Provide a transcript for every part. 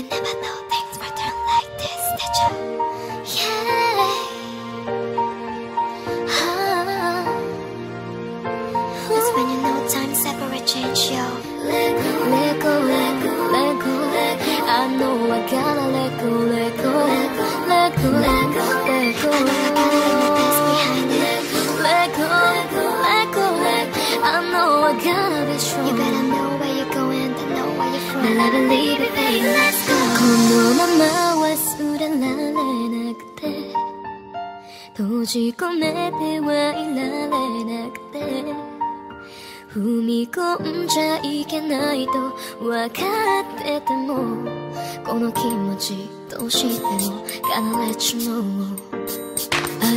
never know things would turn like this, did you? Yeah. That's when you know time separate change, yo. Let go, let go, let go, let go, let go. I know I gotta let go, let go, let go, let go, let go, let go. I know I gotta leave my past behind it. Let go, let go, let go, let go. I know I gotta be strong. You gotta know where you're going, to know where you're from. And I believe it, baby, let's go. このまま忘れられなくて閉じ込めてはいられなくて踏み込んじゃいけないと分かっててもこの気持ちどうしても Gotta let you know 熱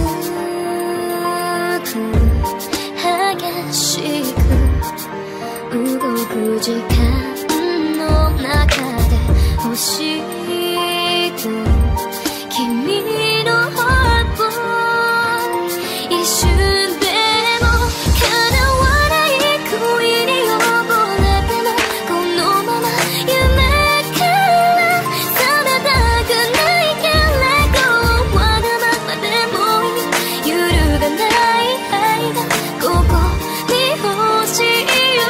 く激しく動く時間の中で欲しいと君のハート一瞬でも叶わない恋に溺れてもこのまま夢から覚めたくないけれどわがままでもいい揺るがない愛がここに欲しいよ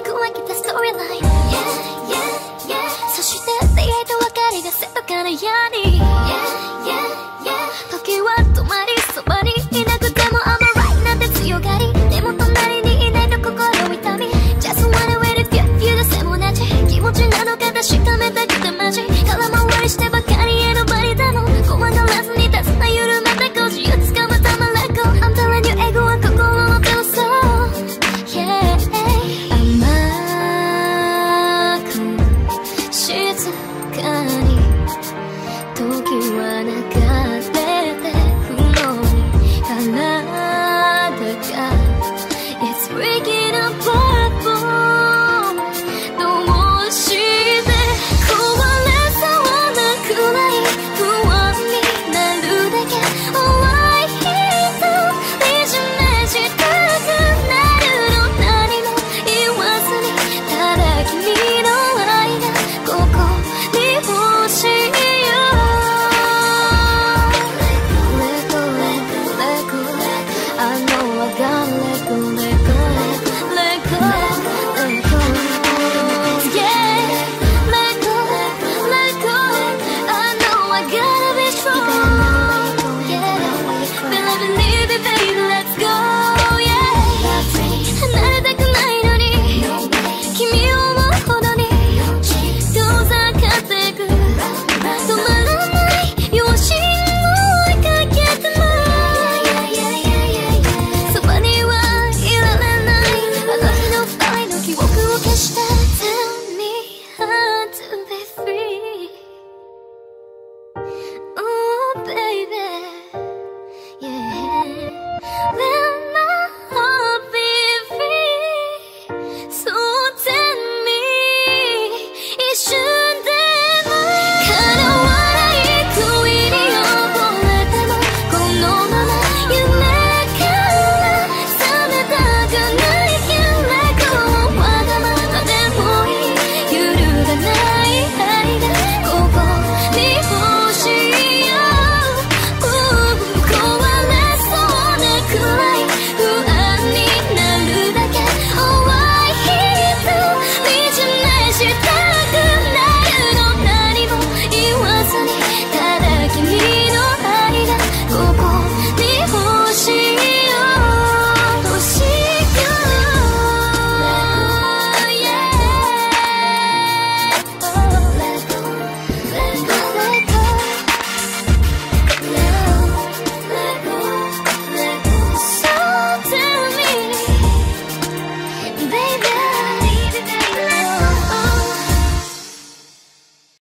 そして出会いと別れがせとかなや